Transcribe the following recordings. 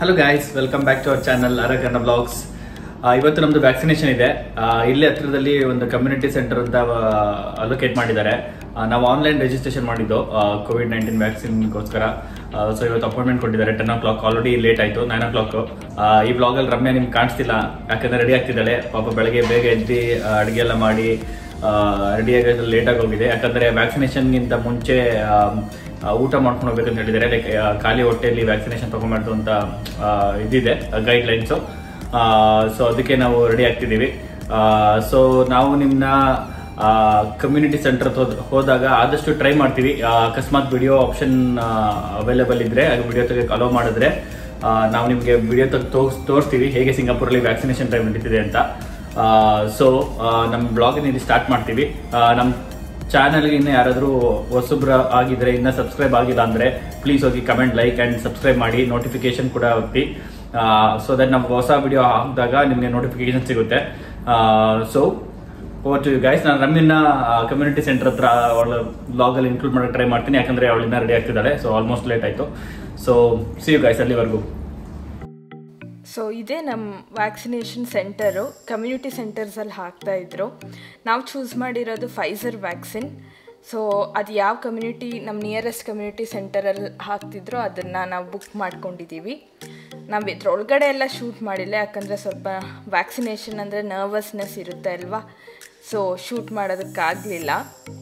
Hello guys, welcome back to our channel Arya Kannada Vlogs. ಇವತ್ತು ನಮ್ದು vaccination ಇದೆ. ಇಲ್ಲೇ ಹತ್ರದಲ್ಲಿ ಒಂದು ಕಮ್ಯುನಿಟಿ ಸೆಂಟರ್ ಅಂತ ಅಲೋಕೇಟ್ ಮಾಡಿದ್ದಾರೆ. ನಾವು ಆನ್ಲೈನ್ ರಿಜಿಸ್ಟ್ರೇಷನ್ ಮಾಡಿದ್ದು ಕೋವಿಡ್-19 ವ್ಯಾಕ್ಸಿನ್ಗೋಸ್ಕರ. ಸೊ ಇವತ್ತು ಅಪಾಯಿಂಟ್ಮೆಂಟ್ ಕೊಟ್ಟಿದ್ದಾರೆ 10 o'clock. ಆಲ್ರೆಡಿ ಲೇಟ್ ಆಯಿತು, 9 o'clock. ಈ ವ್ಲಾಗಲ್ಲಿ ರಮ್ಯಾ ನಿಮ್ಗೆ ಕಾಣಿಸ್ತಿಲ್ಲ, ಯಾಕಂದ್ರೆ ರೆಡಿ ಆಗ್ತಿದ್ದಾಳೆ. ಪಾಪ ಬೆಳಗ್ಗೆ ಬೇಗ ಎದ್ದು ಅಡುಗೆ ಎಲ್ಲ ಮಾಡಿ ರೆಡಿಯಾಗಿ ಲೇಟಾಗಿ ಹೋಗಿದೆ. ಯಾಕಂದರೆ ವ್ಯಾಕ್ಸಿನೇಷನ್ಗಿಂತ ಮುಂಚೆ ಊಟ ಮಾಡ್ಕೊಂಡು ಹೋಗ್ಬೇಕಂತ ಹೇಳಿದ್ದಾರೆ. ಲೈಕ್ ಖಾಲಿ ಹೊಟ್ಟೆಯಲ್ಲಿ ವ್ಯಾಕ್ಸಿನೇಷನ್ ತಗೊಂಡ್ಬಾರ್ದು ಅಂತ ಇದಿದೆ ಗೈಡ್ಲೈನ್ಸು. ಸೊ ಅದಕ್ಕೆ ನಾವು ರೆಡಿ ಆಗ್ತಿದ್ದೀವಿ. ಸೊ ನಾವು ನಿಮ್ಮನ್ನ ಕಮ್ಯುನಿಟಿ ಸೆಂಟರ್ ಹೋದಾಗ ಆದಷ್ಟು ಟ್ರೈ ಮಾಡ್ತೀವಿ. ಅಕಸ್ಮಾತ್ ವಿಡಿಯೋ ಆಪ್ಷನ್ ಅವೈಲೇಬಲ್ ಇದ್ರೆ ವಿಡಿಯೋ ತೆಗೆದು ಅಲೋ ಮಾಡಿದ್ರೆ ನಾವು ನಿಮಗೆ ವಿಡಿಯೋ ತೋರಿಸ್ತೀವಿ ಹೇಗೆ ಸಿಂಗಾಪುರಲ್ಲಿ ವ್ಯಾಕ್ಸಿನೇಷನ್ ಟೈಮ್ ನಡೀತಿದೆ ಅಂತ. ಸೊ ನಮ್ಮ ಬ್ಲಾಗಿನ ಇಲ್ಲಿ ಸ್ಟಾರ್ಟ್ ಮಾಡ್ತೀವಿ. ನಮ್ಮ ಚಾನಲ್ಗೆ ಇನ್ನೂ ಯಾರಾದರೂ ಹೊಸಬ್ರು ಆಗಿದ್ರೆ ಇನ್ನೂ ಸಬ್ಸ್ಕ್ರೈಬ್ ಆಗಿಲ್ಲ ಅಂದರೆ ಪ್ಲೀಸ್ ಹೋಗಿ ಕಮೆಂಟ್, ಲೈಕ್ ಆ್ಯಂಡ್ ಸಬ್ಸ್ಕ್ರೈಬ್ ಮಾಡಿ, ನೋಟಿಫಿಕೇಶನ್ ಕೂಡ ಒತ್ತಿ. ಸೊ ದಟ್ ನಮ್ಗೆ ಹೊಸ ವಿಡಿಯೋ ಹಾಕಿದಾಗ ನಿಮಗೆ ನೋಟಿಫಿಕೇಶನ್ ಸಿಗುತ್ತೆ. So over to you guys. ನಾನು ರಮ್ಯನ ಕಮ್ಯುನಿಟಿ ಸೆಂಟರ್ ಹತ್ರ ಅವಳ ಬ್ಲಾಗಲ್ಲಿ ಇನ್ಕ್ಲೂಡ್ ಮಾಡೋಕ್ಕೆ ಟ್ರೈ ಮಾಡ್ತೀನಿ, ಯಾಕಂದರೆ ಅವಳಿಂದ ರೆಡಿ ಆಗ್ತಿದ್ದಾಳೆ. ಸೊ ಆಲ್ಮೋಸ್ಟ್ ಲೇಟ್ ಆಯಿತು. ಸೊ ಸಿ ಯು ಗೈಸ್ ಅಲ್ಲಿವರೆಗೂ. ಸೊ ಇದೇ ನಮ್ಮ ವ್ಯಾಕ್ಸಿನೇಷನ್ ಸೆಂಟರು. ಕಮ್ಯುನಿಟಿ ಸೆಂಟರ್ಸಲ್ಲಿ ಹಾಕ್ತಾಯಿದ್ರು. ನಾವು ಚೂಸ್ ಮಾಡಿರೋದು ಫೈಸರ್ ವ್ಯಾಕ್ಸಿನ್. ಸೊ ಅದು ಯಾವ ಕಮ್ಯುನಿಟಿ, ನಮ್ಮ ನಿಯರೆಸ್ಟ್ ಕಮ್ಯುನಿಟಿ ಸೆಂಟರಲ್ಲಿ ಹಾಕ್ತಿದ್ರು ಅದನ್ನು ನಾವು ಬುಕ್ ಮಾಡ್ಕೊಂಡಿದ್ದೀವಿ. ನಾವು ಇದ್ರೊಳಗಡೆ ಎಲ್ಲ ಶೂಟ್ ಮಾಡಿಲ್ಲ, ಯಾಕಂದರೆ ಸ್ವಲ್ಪ ವ್ಯಾಕ್ಸಿನೇಷನ್ ಅಂದರೆ ನರ್ವಸ್ನೆಸ್ ಇರುತ್ತೆ ಅಲ್ವಾ. So shoot ಮಾಡೋದಕ್ಕಾಗಲಿಲ್ಲ.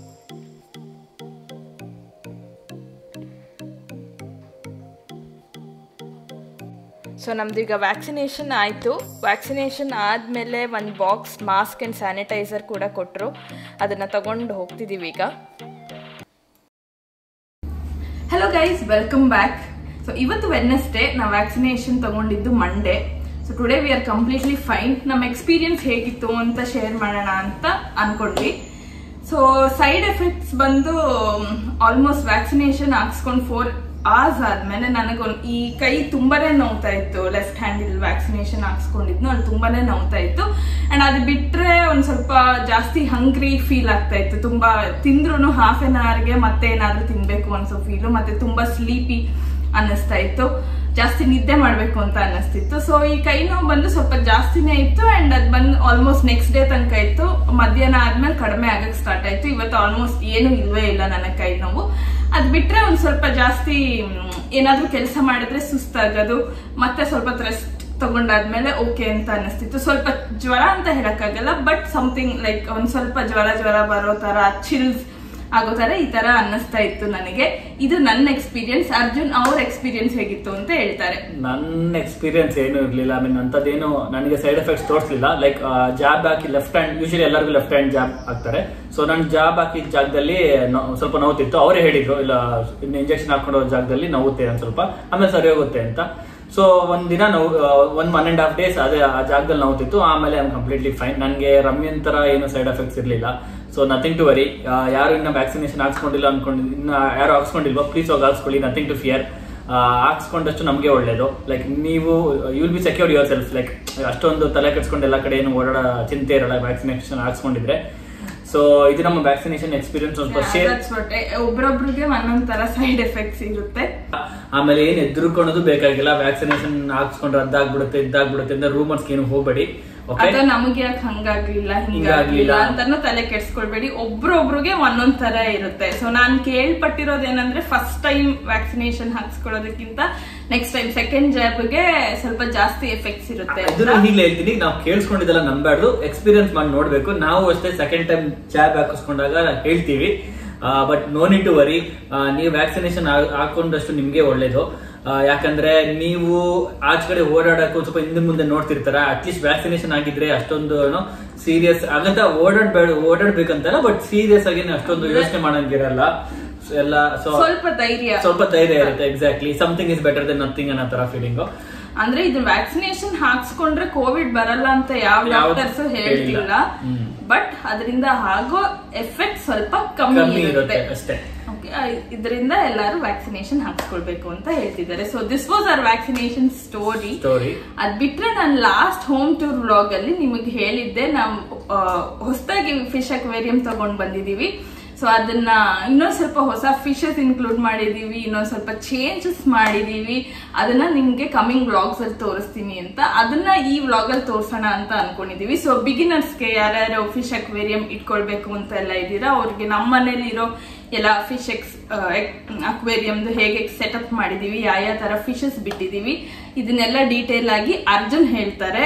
ಸೊ ನಮ್ದು ಈಗ ವ್ಯಾಕ್ಸಿನೇಷನ್ ಆಯಿತು. ವ್ಯಾಕ್ಸಿನೇಷನ್ ಆದಮೇಲೆ ಒಂದು ಬಾಕ್ಸ್ ಮಾಸ್ಕ್ ಆ್ಯಂಡ್ ಸ್ಯಾನಿಟೈಸರ್ ಕೂಡ ಕೊಟ್ಟರು. ಅದನ್ನು ತಗೊಂಡು ಹೋಗ್ತಿದ್ದೀವಿ ಈಗ. Hello guys, welcome back. So ಇವತ್ತು ವೆಡ್ನೆಸ್ಡೇ, ನಾವು ವ್ಯಾಕ್ಸಿನೇಷನ್ ತಗೊಂಡಿದ್ದು Monday. So today we are completely fine. ನಮ್ಮ ಎಕ್ಸ್ಪೀರಿಯನ್ಸ್ ಹೇಗಿತ್ತು ಅಂತ ಶೇರ್ ಮಾಡೋಣ ಅಂತ ಅಂದ್ಕೊಂಡ್ವಿ. ಸೊ ಸೈಡ್ ಎಫೆಕ್ಟ್ಸ್ ಬಂದು ಆಲ್ಮೋಸ್ಟ್ ವ್ಯಾಕ್ಸಿನೇಷನ್ ಹಾಕ್ಸ್ಕೊಂಡು 4 hours ಆದ್ಮೇಲೆ ನನಗೊಂದು ಈ ಕೈ ತುಂಬಾನೇ ನೋವ್ತಾ ಇತ್ತು. ಲೆಫ್ಟ್ ಹ್ಯಾಂಡ್ ಇಲ್ಲಿ ವ್ಯಾಕ್ಸಿನೇಷನ್ ಹಾಕ್ಸ್ಕೊಂಡಿದ್ನು, ಅದು ತುಂಬಾನೇ ನೋವ್ತಾ ಇತ್ತು. ಅಂಡ್ ಅದು ಬಿಟ್ರೆ ಒಂದ್ ಸ್ವಲ್ಪ ಜಾಸ್ತಿ ಹಂಗ್ರಿ ಫೀಲ್ ಆಗ್ತಾ ಇತ್ತು. ತುಂಬಾ ತಿಂದ್ರು ಹಾಫ್ ಆನ್ ಅವರ್ಗೆ ಮತ್ತೆ ಏನಾದ್ರೂ ತಿನ್ಬೇಕು ಅನ್ಸೋ ಫೀಲು, ಮತ್ತೆ ತುಂಬಾ ಸ್ಲೀಪಿ ಅನ್ನಿಸ್ತಾ ಇತ್ತು, ಜಾಸ್ತಿ ನಿದ್ದೆ ಮಾಡ್ಬೇಕು ಅಂತ ಅನ್ನಿಸ್ತಿತ್ತು. ಸೊ ಈ ಕೈ ನೋವು ಬಂದು ಸ್ವಲ್ಪ ಜಾಸ್ತಿನೇ ಇತ್ತು. ಅಂಡ್ ಅದು ಬಂದು ಆಲ್ಮೋಸ್ಟ್ ನೆಕ್ಸ್ಟ್ ಡೇ ತನಕ ಇತ್ತು. ಮಧ್ಯಾಹ್ನ ಆದ್ಮೇಲೆ ಕಡಿಮೆ ಆಗಕ್ಕೆ ಸ್ಟಾರ್ಟ್ ಆಯ್ತು. ಇವತ್ತು ಆಲ್ಮೋಸ್ಟ್ ಏನು ಇಲ್ವೇ ಇಲ್ಲ ನನ್ನ ಕೈ ನೋವು. ಅದ್ ಬಿಟ್ರೆ ಒಂದ್ ಸ್ವಲ್ಪ ಜಾಸ್ತಿ ಏನಾದ್ರೂ ಕೆಲಸ ಮಾಡಿದ್ರೆ ಸುಸ್ತಾಗೋದು, ಮತ್ತೆ ಸ್ವಲ್ಪ ರೆಸ್ಟ್ ತಗೊಂಡಾದ್ಮೇಲೆ ಓಕೆ ಅಂತ ಅನಿಸ್ತಿತ್ತು. ಸ್ವಲ್ಪ ಜ್ವರ ಅಂತ ಹೇಳಕ್ಕಾಗಲ್ಲ, ಬಟ್ ಸಮಥಿಂಗ್ ಲೈಕ್ ಒಂದ್ ಸ್ವಲ್ಪ ಜ್ವರ ಬರೋ ತರ, ಚಿಲ್ಸ್ ಆಗೋ ತರ ಈ ತರ ಅನ್ನಿಸ್ತಾ ಇತ್ತು ನನಗೆ. ಇದು ನನ್ನ ಎಕ್ಸ್ಪೀರಿಯನ್ಸ್. ಅರ್ಜುನ್ ಅವ್ರ ಎಕ್ಸ್ಪೀರಿಯನ್ಸ್ ಹೇಗಿತ್ತು ಅಂತ ಹೇಳ್ತಾರೆ. ನನ್ನ ಎಕ್ಸ್ಪೀರಿಯನ್ಸ್ ಏನು ಇರ್ಲಿಲ್ಲ. ಐ ಮೀನ್ ಅಂತದೇನು ನನಗೆ ಸೈಡ್ ಎಫೆಕ್ಟ್ಸ್ ತೋರಿಸಲಿಲ್ಲ. ಲೈಕ್ ಜಾಬ್ ಹಾಕಿ ಲೆಫ್ಟ್ ಹ್ಯಾಂಡ್, ಯೂಶಲಿ ಎಲ್ಲರಿಗೂ ಲೆಫ್ಟ್ ಹ್ಯಾಂಡ್ ಜಾಬ್ ಹಾಕ್ತಾರೆ. ಸೊ ನಾನು ಜಾಬ್ ಹಾಕಿದ ಜಾಗದಲ್ಲಿ ಸ್ವಲ್ಪ ನೋವುತ್ತಿತ್ತು. ಅವರೇ ಹೇಳಿದ್ರು ಇಲ್ಲ ಇನ್ನು ಇಂಜೆಕ್ಷನ್ ಹಾಕೊಂಡೋ ಜಾಗದಲ್ಲಿ ನೋವುತ್ತೆ ಅಂತ ಸ್ವಲ್ಪ, ಆಮೇಲೆ ಸರಿ ಹೋಗುತ್ತೆ ಅಂತ. ಸೊ ಒಂದಿನ ನೋವು, 1.5 days ಅದೇ ಆ ಜಾಗದಲ್ಲಿ ನೋವುತ್ತಿತ್ತು. ಆಮೇಲೆ ಐ ಆಮ್ ಕಂಪ್ಲೀಟ್ಲಿ ಫೈನ್. ನನಗೆ ರಮ್ಯನ್ ತರ ಏನು ಸೈಡ್ ಎಫೆಕ್ಟ್ಸ್ ಇರಲಿಲ್ಲ. So nothing to worry. ಯಾರು ಇನ್ನ ವ್ಯಾಕ್ಸಿನೇಷನ್ ಹಾಕ್ಸ್ಕೊಂಡಿಲ್ಲ ಇನ್ನ ಯಾರು ಹಾಕ್ಸ್ಕೊಂಡಿಲ್ವೋ ಪ್ಲೀಸ್ ಹೋಗಿ ಹಾಕ್ಸ್ಕೊಳ್ಳಿ. Nothing to fear. ಹಾಕ್ಸ್ಕೊಂಡಷ್ಟು ನಮಗೆ ಒಳ್ಳೇದು. ಲೈಕ್ ನೀವು you will be secure yourself. Like ಅಷ್ಟೊಂದು ತಲೆ ಕೆಡ್ಸ್ಕೊಂಡು ಎಲ್ಲ ಕಡೆ ಏನು ಓಡಾಡ ಚಿಂತೆ ಇರಲ್ಲ ವ್ಯಾಕ್ಸಿನೇಷನ್ ಹಾಕ್ಸ್ಕೊಂಡಿದ್ರೆ. ಸೊ ಇದು ನಮ್ಮ ವ್ಯಾಕ್ಸಿನೇಷನ್ ಎಕ್ಸ್ಪೀರಿಯನ್ಸ್. ಸ್ವಲ್ಪ ಶೇರ್, ಒಬ್ರೊಬ್ರಿಗೆ ಒಂದೊಂದ್ ತರ ಸೈಡ್ ಎಫೆಕ್ಟ್ಸ್ ಇರುತ್ತೆ. ಆಮೇಲೆ ಏನ್ ಎದುರುಕೊಳ್ಳೋದು ಬೇಕಾಗಿಲ್ಲ. ವ್ಯಾಕ್ಸಿನೇಷನ್ ಹಾಕ್ಸ್ಕೊಂಡ್ರೆ ಅದಾಗ್ಬಿಡುತ್ತೆ ಇದಾಗ್ಬಿಡುತ್ತೆ ಅಂತ ರೂಮರ್ಸ್ ಏನು ಹೋಗ್ಬೇಡಿ. ನಮಗೆ ಯಾಕೆ ಹಂಗಾಗ್ಲಿಲ್ಲ ಹಿಂಗಾಗ್ಲಿಲ್ಲ ಅಂತಾನು ತಲೆ ಕೆಡ್ಸ್ಕೊಳ್ಬೇಡಿ. ಒಬ್ರೊಬ್ರಿಗೆ ಒಂದೊಂದ್ ತರ ಇರುತ್ತೆ. ಸೊ ನಾನ್ ಕೇಳ್ಪಟ್ಟಿರೋದೇನಂದ್ರೆ ಫಸ್ಟ್ ಟೈಮ್ ವ್ಯಾಕ್ಸಿನೇಷನ್ ಹಾಕ್ಸ್ಕೊಳ್ಳೋದಕ್ಕಿಂತ ನೆಕ್ಸ್ಟ್ ಟೈಮ್ ಸೆಕೆಂಡ್ ಜಾಬ್ಗೆ ಸ್ವಲ್ಪ ಜಾಸ್ತಿ ಎಫೆಕ್ಟ್ಸ್ ಇರುತ್ತೆ. ಈಗಲೇ ಹೇಳ್ತೀನಿ, ನಾವು ಕೇಳಿಸ್ಕೊಂಡಿದ್ದೆಲ್ಲ ನಂಬಾರ್ದು, ಎಕ್ಸ್ಪೀರಿಯನ್ಸ್ ಮಾಡಿ ನೋಡ್ಬೇಕು. ನಾವು ಅಷ್ಟೇ ಸೆಕೆಂಡ್ ಟೈಮ್ ಜಾಬ್ ಹಾಕಿಸ್ಕೊಂಡಾಗ ಹೇಳ್ತೀವಿ. But no need to worry. ನೀವು ವ್ಯಾಕ್ಸಿನೇಷನ್ ಹಾಕೊಂಡಷ್ಟು ನಿಮ್ಗೆ ಒಳ್ಳೇದು. ಯಾಕಂದ್ರೆ ನೀವು ಆಚ ಕಡೆ ಓಡಾಡಕ್ಕೂ ಸ್ವಲ್ಪ ಹಿಂದೆ ಮುಂದೆ ನೋಡ್ತಿರ್ತಾರ. ಅಟ್ಲೀಸ್ಟ್ ವ್ಯಾಕ್ಸಿನೇಷನ್ ಆಗಿದ್ರೆ ಅಷ್ಟೊಂದು ಏನೋ ಸೀರಿಯಸ್ ಆಗಂತ ಓಡಾಡ್ಬೇಕಂತಲ್ಲ, ಬಟ್ ಸೀರಿಯಸ್ ಆಗಿ ಅಷ್ಟೊಂದು ಯೋಚನೆ ಮಾಡಂಗಿರಲ್ಲ ಎಲ್ಲ. ಸ್ವಲ್ಪ ಧೈರ್ಯ ಇರುತ್ತೆ. Exactly, something is better than nothing ಅನ್ನೋ ತರ ಫೀಲಿಂಗ್. ಅಂದ್ರೆ ಇದು ವ್ಯಾಕ್ಸಿನೇಷನ್ ಹಾಕ್ಸ್ಕೊಂಡ್ರೆ ಕೋವಿಡ್ ಬರಲ್ಲ ಅಂತ ಯಾವ ಡಾಕ್ಟರ್ಸ್ ಹೇಳ್ತಿಲ್ಲ, ಬಟ್ ಅದರಿಂದ ಆಗೋ ಎಫೆಕ್ಟ್ ಸ್ವಲ್ಪ ಕಮ್ಮಿ ಇರುತ್ತೆ ಅಷ್ಟೇ. ಇದರಿಂದ ಎಲ್ಲರೂ ವ್ಯಾಕ್ಸಿನೇಷನ್ ಹಾಕ್ಸ್ಕೊಳ್ಬೇಕು ಅಂತ ಹೇಳ್ತಿದ್ದಾರೆ. So this was our vaccination story. ಅದ್ ಬಿಟ್ರೆ ನಾನು ಲಾಸ್ಟ್ ಹೋಮ್ ಟೂರ್ ವ್ಲಾಗ್ ಅಲ್ಲಿ ನಿಮಗೆ ಹೇಳಿದ್ದೆ, ನಾವು ಹೊಸದಾಗಿ ಫಿಶ್ ಅಕ್ವೇರಿಯಂ ತಗೊಂಡ್ ಬಂದಿದೀವಿ. ಸೊ ಅದನ್ನ ಇನ್ನೊಂದು ಸ್ವಲ್ಪ ಹೊಸ ಫಿಶಸ್ ಇನ್ಕ್ಲೂಡ್ ಮಾಡಿದೀವಿ, ಇನ್ನೊಂದು ಸ್ವಲ್ಪ ಚೇಂಜಸ್ ಮಾಡಿದೀವಿ. ಅದನ್ನ ನಿಮ್ಗೆ ಕಮಿಂಗ್ ವ್ಲಾಗ್ಸ್ ಅಲ್ಲಿ ತೋರಿಸ್ತೀನಿ ಅಂತ, ಅದನ್ನ ಈ ವ್ಲಾಗ್ ಅಲ್ಲಿ ತೋರ್ಸೋಣ ಅಂತ ಅನ್ಕೊಂಡಿದೀವಿ. ಸೊ ಬಿಗಿನರ್ಸ್ಗೆ ಯಾರ್ಯಾರು ಫಿಶ್ ಅಕ್ವೇರಿಯಂ ಇಟ್ಕೊಳ್ಬೇಕು ಅಂತ ಎಲ್ಲ ಇದ್ದೀರಾ, ಅವ್ರಿಗೆ ನಮ್ಮ ಮನೇಲಿ ಇರೋ ಎಲ್ಲ ಫಿಶ್ ಅಕ್ವೇರಿಯಮ್ದು ಹೇಗೆ ಸೆಟಪ್ ಮಾಡಿದೀವಿ, ಯಾವ ತರ ಫಿಶಸ್ ಬಿಟ್ಟಿದೀವಿ, ಇದನ್ನೆಲ್ಲ ಡೀಟೇಲ್ ಆಗಿ ಅರ್ಜುನ್ ಹೇಳ್ತಾರೆ.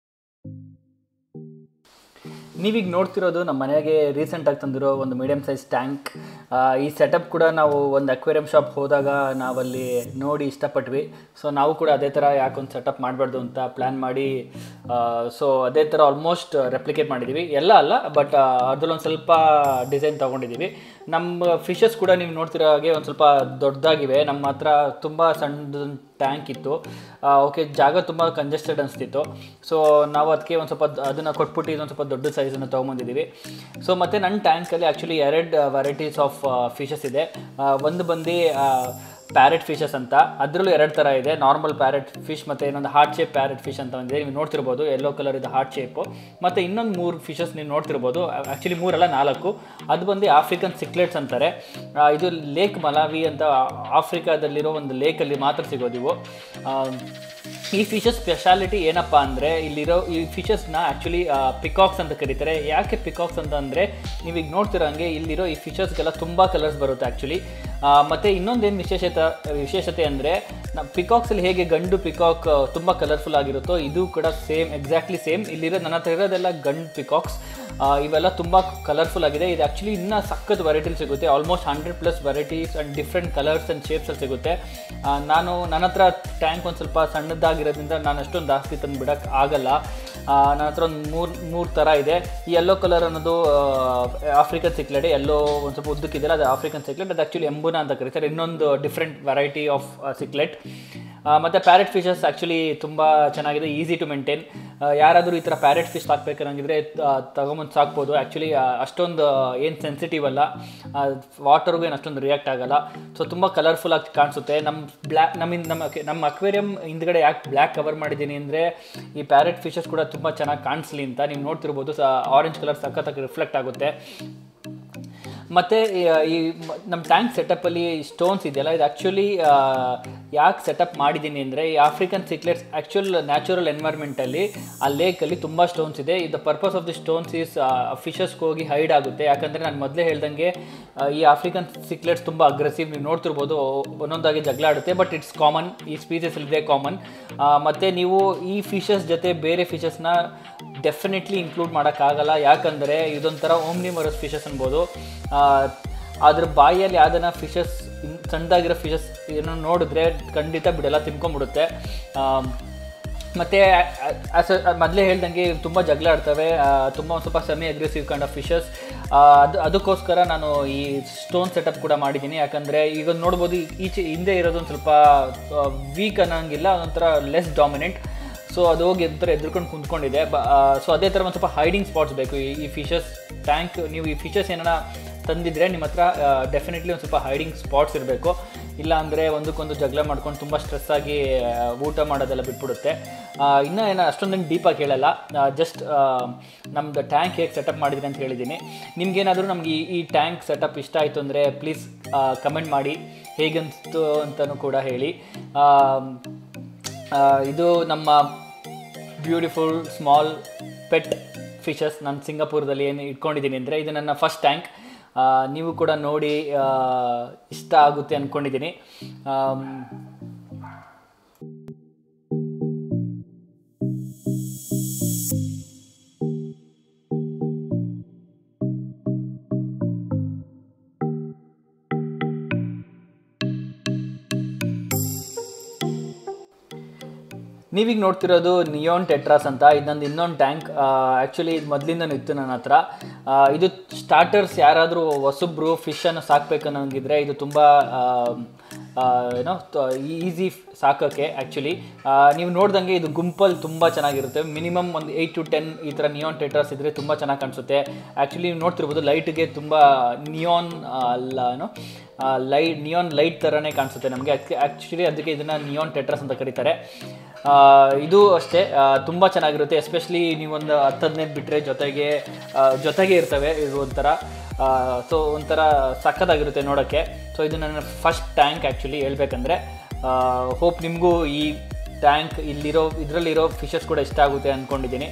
ನೀವೀಗ ನೋಡ್ತಿರೋದು ನಮ್ಮ ಮನೆಗೆ ರೀಸೆಂಟಾಗಿ ತಂದಿರೋ ಒಂದು ಮೀಡಿಯಮ್ ಸೈಜ್ ಟ್ಯಾಂಕ್. ಈ ಸೆಟಪ್ ಕೂಡ ನಾವು ಒಂದು ಅಕ್ವೇರಿಯಂ ಶಾಪ್ ಹೋದಾಗ ನಾವಲ್ಲಿ ನೋಡಿ ಇಷ್ಟಪಟ್ವಿ. ಸೊ ನಾವು ಕೂಡ ಅದೇ ಥರ ಯಾಕೊಂದು ಸೆಟಪ್ ಮಾಡಬಾರ್ದು ಅಂತ ಪ್ಲ್ಯಾನ್ ಮಾಡಿ ಸೊ ಅದೇ ಥರ ಆಲ್ಮೋಸ್ಟ್ ರೆಪ್ಲಿಕೇಟ್ ಮಾಡಿದ್ದೀವಿ. ಎಲ್ಲ ಅಲ್ಲ, ಬಟ್ ಅದರಲ್ಲೊಂದು ಸ್ವಲ್ಪ ಡಿಸೈನ್ ತೊಗೊಂಡಿದ್ದೀವಿ. ನಮ್ಮ ಫಿಶಸ್ ಕೂಡ ನೀವು ನೋಡ್ತಿರೋ ಹಾಗೆ ಒಂದು ಸ್ವಲ್ಪ ದೊಡ್ಡದಾಗಿವೆ. ನಮ್ಮ ಹತ್ರ ತುಂಬ ಸಣ್ಣದ ಟ್ಯಾಂಕ್ ಇತ್ತು. ಓಕೆ, ಜಾಗ ತುಂಬ ಕಂಜೆಸ್ಟೆಡ್ ಅನಿಸ್ತಿತ್ತು. ಸೊ ನಾವು ಅದಕ್ಕೆ ಒಂದು ಸ್ವಲ್ಪ ಅದನ್ನು ಕೊಟ್ಬಿಟ್ಟು ಇದೊಂದು ಸ್ವಲ್ಪ ದೊಡ್ಡ ಸೈಜನ್ನು ತೊಗೊಂಬಂದಿದ್ದೀವಿ. ಸೊ ಮತ್ತು ನನ್ನ ಟ್ಯಾಂಕಲ್ಲಿ ಆ್ಯಕ್ಚುಲಿ 2 ವೆರೈಟೀಸ್ ಆಫ್ ಫಿಶಸ್ ಇದೆ. ಒಂದು ಬಂದು ಪ್ಯಾರೆಟ್ ಫಿಶಸ್ ಅಂತ, ಅದರಲ್ಲೂ 2 ಥರ ಇದೆ. ನಾರ್ಮಲ್ ಪ್ಯಾರೆಟ್ ಫಿಶ್ ಮತ್ತು ಇನ್ನೊಂದು ಹಾರ್ಟ್ ಶೇಪ್ ಪ್ಯಾರೆಟ್ ಫಿಶ್ ಅಂತ ಒಂದಿದೆ, ನೀವು ನೋಡ್ತಿರ್ಬೋದು. ಯೆಲ್ಲೋ ಕಲರ್ ಇದೆ ಹಾರ್ಟ್ ಶೇಪು. ಮತ್ತು ಇನ್ನೊಂದು 3 ಫಿಶಸ್ ನೀವು ನೋಡ್ತಿರ್ಬೋದು. ಆ್ಯಕ್ಚುಲಿ 3 ಅಲ್ಲ 4. ಅದು ಬಂದು ಆಫ್ರಿಕನ್ ಸಿಕ್ಲೆಟ್ಸ್ ಅಂತಾರೆ. ಇದು ಲೇಕ್ ಮಲಾವಿ ಅಂತ ಆಫ್ರಿಕಾದಲ್ಲಿರೋ ಒಂದು ಲೇಕಲ್ಲಿ ಮಾತ್ರ ಸಿಗೋದು ಇವು. ಈ ಫಿಶಸ್ ಸ್ಪೆಷಾಲಿಟಿ ಏನಪ್ಪ ಅಂದರೆ, ಇಲ್ಲಿರೋ ಈ ಫಿಶಸ್ನ ಆ್ಯಕ್ಚುಲಿ ಪಿಕಾಕ್ಸ್ ಅಂತ ಕರೀತಾರೆ. ಯಾಕೆ ಪಿಕಾಕ್ಸ್ ಅಂತ ಅಂದರೆ, ನೀವೀಗ ನೋಡ್ತಿರೋ ಹಂಗೆ ಇಲ್ಲಿರೋ ಈ ಫಿಶಸ್ಗೆಲ್ಲ ತುಂಬ ಕಲರ್ಸ್ ಬರುತ್ತೆ ಆ್ಯಕ್ಚುಲಿ. ಮತ್ತು ಇನ್ನೊಂದೇನು ವಿಶೇಷತೆ ಅಂದರೆ, ಪಿಕಾಕ್ಸಲ್ಲಿ ಹೇಗೆ ಗಂಡು ಪಿಕಾಕ್ ತುಂಬ ಕಲರ್ಫುಲ್ ಆಗಿರುತ್ತೋ, ಇದು ಕೂಡ ಎಕ್ಸಾಕ್ಟ್ಲಿ ಸೇಮ್. ಇಲ್ಲಿರೋ ನನ್ನ ಹತ್ರ ಇರೋದೆಲ್ಲ ಗಂಡು ಪಿಕಾಕ್ಸ್. ಇವೆಲ್ಲ ತುಂಬ ಕಲರ್ಫುಲ್ ಆಗಿದೆ. ಇದು ಆ್ಯಕ್ಚುಲಿ ಇನ್ನೂ ಸಖತ್ ವೆರೈಟಿಲಿ ಸಿಗುತ್ತೆ. Almost 100+ varieties and different colours and ಶೇಪ್ಸಲ್ಲಿ ಸಿಗುತ್ತೆ. ನನ್ನ ಹತ್ರ ಟ್ಯಾಂಕ್ ಒಂದು ಸ್ವಲ್ಪ ಸಣ್ಣದಾಗಿರೋದ್ರಿಂದ ನಾನು ಅಷ್ಟೊಂದು ಜಾಸ್ತಿ ತಂದು ಬಿಡೋಕ್ಕೆ ಆಗಲ್ಲ. ನನ್ನ ಹತ್ರ ಒಂದು ಮೂರು ಥರ ಇದೆ. ಈ ಯೆಲ್ಲೋ ಕಲರ್ ಅನ್ನೋದು ಆಫ್ರಿಕನ್ ಸಿಕ್ಲೆಟ್, ಎಲ್ಲೋ ಒಂದು ಸ್ವಲ್ಪ ಉದ್ದಕ್ಕಿದೆಯಲ್ಲ ಅದು ಆಫ್ರಿಕನ್ ಸಿಕ್ಲೆಟ್. ಅದು ಆ್ಯಕ್ಚುಲಿ ಎಂಬುನಾ ಅಂತ ಕರೀತಾರೆ, ಇನ್ನೊಂದು ಡಿಫ್ರೆಂಟ್ ವೆರೈಟಿ ಆಫ್ ಸಿಕ್ಲೆಟ್. ಮತ್ತು ಪ್ಯಾರೆಟ್ ಫಿಶಸ್ ಆ್ಯಕ್ಚುಲಿ ತುಂಬ ಚೆನ್ನಾಗಿದೆ, ಈಸಿ ಟು ಮೇಂಟೈನ್. ಯಾರಾದರೂ ಈ ಥರ ಪ್ಯಾರೆಟ್ ಫಿಶ್ ಸಾಕಬೇಕನ್ನಂಗಿದ್ರೆ ತಗೊಂಬಂದು ಸಾಕ್ಬೋದು. ಆ್ಯಕ್ಚುಲಿ ಅಷ್ಟೊಂದು ಏನು ಸೆನ್ಸಿಟಿವ್ ಅಲ್ಲ, ವಾಟರ್ಗೂ ಏನು ಅಷ್ಟೊಂದು ರಿಯಾಕ್ಟ್ ಆಗೋಲ್ಲ. ಸೊ ತುಂಬ ಕಲರ್ಫುಲ್ಲಾಗಿ ಕಾಣಿಸುತ್ತೆ. ನಮ್ಮ ಅಕ್ವೇರಿಯಂ ಹಿಂದ್ಗಡೆ ಯಾಕೆ ಬ್ಲ್ಯಾಕ್ ಕವರ್ ಮಾಡಿದ್ದೀನಿ ಅಂದರೆ, ಈ ಪ್ಯಾರೆಟ್ ಫಿಶಸ್ ಕೂಡ ತುಂಬ ಚೆನ್ನಾಗಿ ಕಾಣಿಸ್ಲಿ ಅಂತ. ನೀವು ನೋಡ್ತಿರ್ಬೋದು, ಆರೆಂಜ್ ಕಲರ್ ಸಖತ್ತಾಗಿ ರಿಫ್ಲೆಕ್ಟ್ ಆಗುತ್ತೆ. ಮತ್ತು ಈ ನಮ್ಮ ಟ್ಯಾಂಕ್ ಸೆಟಪ್ಪಲ್ಲಿ ಸ್ಟೋನ್ಸ್ ಇದೆಯಲ್ಲ, ಇದು ಆ್ಯಕ್ಚುಲಿ ಯಾಕೆ ಸೆಟಪ್ ಮಾಡಿದ್ದೀನಿ ಅಂದರೆ, ಈ ಆಫ್ರಿಕನ್ ಸಿಕ್ಲೆಟ್ಸ್ ನ್ಯಾಚುರಲ್ ಎನ್ವೈರ್ಮೆಂಟಲ್ಲಿ ಆ ಲೇಕಲ್ಲಿ ತುಂಬ ಸ್ಟೋನ್ಸ್ ಇದೆ. The purpose of the stones is ಫಿಶಸ್ಗೆ ಹೋಗಿ ಹೈಡ್ ಆಗುತ್ತೆ. ಯಾಕಂದರೆ ನಾನು ಮೊದಲೇ ಹೇಳ್ದಂಗೆ ಈ ಆಫ್ರಿಕನ್ ಸಿಕ್ಲೆಟ್ಸ್ ತುಂಬ ಅಗ್ರೆಸಿವ್. ನೀವು ನೋಡ್ತಿರ್ಬೋದು, ಒಂದೊಂದಾಗಿ ಜಗಳ ಆಡುತ್ತೆ. ಬಟ್ ಇಟ್ಸ್ ಕಾಮನ್, ಈ ಸ್ಪೀಸಸಲ್ಲಿ ಇದೆ ಕಾಮನ್. ಮತ್ತು ನೀವು ಈ ಫಿಶಸ್ ಜೊತೆ ಬೇರೆ ಫಿಶಸ್ನ ಡೆಫಿನೆಟ್ಲಿ ಇನ್ಕ್ಲೂಡ್ ಮಾಡೋಕ್ಕಾಗಲ್ಲ. ಯಾಕಂದರೆ ಇದೊಂಥರ ಓಮ್ನಿಮರಸ್ ಫಿಶಸ್ ಅನ್ಬೋದು. ಅದ್ರ ಬಾಯಿಯಲ್ಲಿ ಯಾವ್ದನ್ನ ಫಿಶಸ್ ಸಣ್ಣದಾಗಿರೋ ಫಿಶಸ್ ಏನೋ ನೋಡಿದ್ರೆ ಖಂಡಿತ ಬಿಡಲ್ಲ, ತಿನ್ಕೊಂಡ್ಬಿಡುತ್ತೆ. ಮತ್ತು ಮೊದಲೇ ಹೇಳ್ದಂಗೆ ತುಂಬ ಜಗಳ ಆಡ್ತವೆ, ತುಂಬ ಒಂದು ಸ್ವಲ್ಪ semi aggressive kind of fishes. ಅದಕ್ಕೋಸ್ಕರ ನಾನು ಈ ಸ್ಟೋನ್ ಸೆಟಪ್ ಕೂಡ ಮಾಡಿದ್ದೀನಿ. ಯಾಕಂದರೆ ಈಗ ನೋಡ್ಬೋದು, ಹಿಂದೆ ಇರೋದು ಒಂದು ಸ್ವಲ್ಪ ವೀಕ್ ಅನ್ನೋಂಗಿಲ್ಲ, ಒಂಥರ ಲೆಸ್ ಡಾಮಿನೆಂಟ್. ಸೊ ಅದು ಹೋಗಿ ಒಂಥರ ಎದ್ರುಕೊಂಡು ಕುಂತ್ಕೊಂಡಿದೆ. ಸೊ ಅದೇ ಥರ ಒಂದು ಸ್ವಲ್ಪ ಹೈಡಿಂಗ್ ಸ್ಪಾಟ್ಸ್ ಬೇಕು ಈ ಫಿಶಸ್ ಟ್ಯಾಂಕ್. ನೀವು ಈ ಫಿಶಸ್ ಏನಾರ ತಂದಿದ್ರೆ ನಿಮ್ಮ ಹತ್ರ ಡೆಫಿನೆಟ್ಲಿ ಒಂದು ಸ್ವಲ್ಪ ಹೈಡಿಂಗ್ ಸ್ಪಾಟ್ಸ್ ಇರಬೇಕು. ಇಲ್ಲ ಅಂದರೆ ಒಂದಕ್ಕೊಂದು ಜಗಳ ಮಾಡ್ಕೊಂಡು ತುಂಬ ಸ್ಟ್ರೆಸ್ಸಾಗಿ ಊಟ ಮಾಡೋದೆಲ್ಲ ಬಿಟ್ಬಿಡುತ್ತೆ. ಇನ್ನೂ ಏನೋ ಅಷ್ಟೊಂದು ಡೀಪಾಗಿ ಹೇಳಲ್ಲ, ಜಸ್ಟ್ ನಮ್ಮದು ಟ್ಯಾಂಕ್ ಹೇಗೆ ಸೆಟಪ್ ಮಾಡಿದ್ರಿ ಅಂತ ಹೇಳಿದ್ದೀನಿ. ನಿಮ್ಗೇನಾದರೂ ನಮಗೆ ಈ ಟ್ಯಾಂಕ್ ಸೆಟಪ್ ಇಷ್ಟ ಆಯಿತು ಅಂದರೆ ಪ್ಲೀಸ್ ಕಮೆಂಟ್ ಮಾಡಿ, ಹೇಗನ್ನಿಸ್ತು ಅಂತಲೂ ಕೂಡ ಹೇಳಿ. ಇದು ನಮ್ಮ ಬ್ಯೂಟಿಫುಲ್ ಸ್ಮಾಲ್ ಪೆಟ್ ಫಿಶಸ್ ನಾನು ಸಿಂಗಾಪುರದಲ್ಲಿ ಏನು ಇಟ್ಕೊಂಡಿದ್ದೀನಿ ಅಂದರೆ, ಇದು ನನ್ನ ಫಸ್ಟ್ ಟ್ಯಾಂಕ್. ನೀವು ಕೂಡ ನೋಡಿ ಇಷ್ಟ ಆಗುತ್ತೆ ಅಂದ್ಕೊಂಡಿದ್ದೀನಿ. ನೀವೀಗ ನೋಡ್ತಿರೋದು ನಿಯೋನ್ ಟೆಟ್ರಾಸ್ ಅಂತ. ಇದೊಂದು ಇನ್ನೊಂದು ಟ್ಯಾಂಕ್. ಆ್ಯಕ್ಚುಲಿ ಇದು ಮೊದಲಿಂದನೂ ಇತ್ತು ನನ್ನ ಹತ್ರ. ಇದು ಸ್ಟಾರ್ಟರ್ಸ್ ಯಾರಾದರೂ ಹೊಸಬ್ರು ಫಿಶನ್ನು ಸಾಕಬೇಕನ್ನೋಂಗಿದ್ರೆ ಇದು ತುಂಬ ಈಸಿ ಸಾಕೋಕ್ಕೆ. ಆ್ಯಕ್ಚುಲಿ ನೀವು ನೋಡ್ದಂಗೆ ಇದು ಗುಂಪಲ್ಲಿ ತುಂಬ ಚೆನ್ನಾಗಿರುತ್ತೆ. ಮಿನಿಮಮ್ ಒಂದು 8 to 10 ಈ ಥರ ನಿಯೋನ್ ಟೆಟ್ರಾಸ್ ಇದ್ದರೆ ತುಂಬ ಚೆನ್ನಾಗಿ ಕಾಣಿಸುತ್ತೆ. ಆ್ಯಕ್ಚುಲಿ ನೀವು ನೋಡ್ತಿರ್ಬೋದು, ಲೈಟ್ಗೆ ತುಂಬ ನಿಯೋನ್ ನಿಯೋನ್ ಲೈಟ್ ಥರನೇ ಕಾಣಿಸುತ್ತೆ ನಮಗೆ. ಆ್ಯಕ್ಚುಲಿ ಅದಕ್ಕೆ ಇದನ್ನು ನಿಯೋನ್ ಟೆಟ್ರಾಸ್ ಅಂತ ಕರೀತಾರೆ. ಇದು ಅಷ್ಟೇ ತುಂಬ ಚೆನ್ನಾಗಿರುತ್ತೆ. ಎಸ್ಪೆಷಲಿ ನೀವೊಂದು 10-15 ಬಿಟ್ಟರೆ ಜೊತೆಗೆ ಇರ್ತವೆ. ಇದು ಒಂಥರ ಸೊ ಒಂಥರ ಸಕ್ಕತ್ತಾಗಿರುತ್ತೆ ನೋಡೋಕ್ಕೆ. ಸೊ ಇದು ನನ್ನ ಫಸ್ಟ್ ಟ್ಯಾಂಕ್ ಆ್ಯಕ್ಚುಲಿ ಹೇಳ್ಬೇಕಂದ್ರೆ. ಹೋಪ್ ನಿಮಗೂ ಈ ಟ್ಯಾಂಕ್ ಇದರಲ್ಲಿರೋ ಫಿಶಸ್ ಕೂಡ ಇಷ್ಟ ಆಗುತ್ತೆ ಅಂದ್ಕೊಂಡಿದ್ದೀನಿ.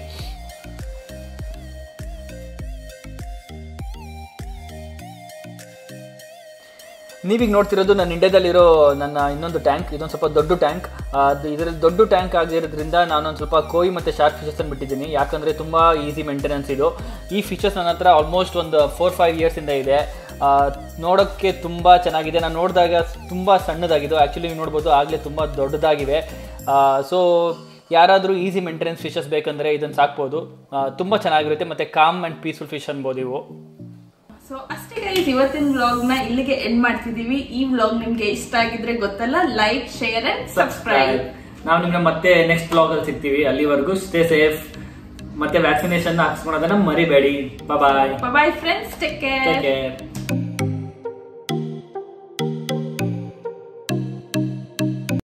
ನೀವೀಗ ನೋಡ್ತಿರೋದು ನನ್ನ ಇಂಡಿಯಾದಲ್ಲಿರೋ ನನ್ನ ಇನ್ನೊಂದು ಟ್ಯಾಂಕ್. ಇದೊಂದು ಸ್ವಲ್ಪ ದೊಡ್ಡ ಟ್ಯಾಂಕ್. ಇದರಲ್ಲಿ ದೊಡ್ಡ ಟ್ಯಾಂಕ್ ಆಗಿರೋದ್ರಿಂದ ನಾನೊಂದು ಸ್ವಲ್ಪ ಕೋಯಿ ಮತ್ತು ಶಾರ್ಕ್ ಫಿಶಸನ್ನು ಬಿಟ್ಟಿದ್ದೀನಿ. ಯಾಕಂದರೆ ತುಂಬ ಈಸಿ ಮೇಂಟೆನೆನ್ಸ್ ಇದು. ಈ ಫಿಶಸ್ ನನ್ನ ಹತ್ರ ಆಲ್ಮೋಸ್ಟ್ ಒಂದು 4-5 ಇಯರ್ಸಿಂದ ಇದೆ. ನೋಡೋಕ್ಕೆ ತುಂಬ ಚೆನ್ನಾಗಿದೆ. ನಾನು ನೋಡಿದಾಗ ತುಂಬ ಸಣ್ಣದಾಗಿದ್ದು, ಆ್ಯಕ್ಚುಲಿ ನೀವು ನೋಡ್ಬೋದು ಆಗಲೇ ತುಂಬ ದೊಡ್ಡದಾಗಿವೆ. ಸೊ ಯಾರಾದರೂ ಈಸಿ ಮೇಂಟೆನೆನ್ಸ್ ಫಿಶಸ್ ಬೇಕಂದರೆ ಇದನ್ನು ಸಾಕ್ಬೋದು. ತುಂಬ ಚೆನ್ನಾಗಿರುತ್ತೆ ಮತ್ತು ಕಾಮ್ ಆ್ಯಂಡ್ ಪೀಸ್ಫುಲ್ ಫಿಶ್ ಅನ್ಬೋದು ಇವು. ಸೊ ಅಷ್ಟೇ ಗೈಸ್, ಇವತ್ತಿನ ವ್ಲಾಗ್ನ ಇಲ್ಲಿಗೆ ಎಂಡ್ ಮಾಡ್ತಿದ್ದೀವಿ. ಈ ವ್ಲಾಗ್ ನಿಮ್ಗೆ ಇಷ್ಟ ಆಗಿದ್ರೆ ಗೊತ್ತಲ್ಲ, ಲೈಕ್, ಶೇರ್ ಅಂಡ್ ಸಬ್ಸ್ಕ್ರೈಬ್. ನಾವು ನಿಮ್ಮನ್ನ ಮತ್ತೆ ನೆಕ್ಸ್ಟ್ ವ್ಲಾಗ್ ಅಲ್ಲಿ ಸಿಗ್ತೀವಿ. ಅಲ್ಲಿವರೆಗೂ ಸ್ಟೇ ಸೇಫ್. ಮತ್ತೆ ವ್ಯಾಕ್ಸಿನೇಷನ್ ಹಾಕ್ಸ್ಕೊಳೋದನ್ನ ಮರಿಬೇಡಿ. Bye bye friends, take care.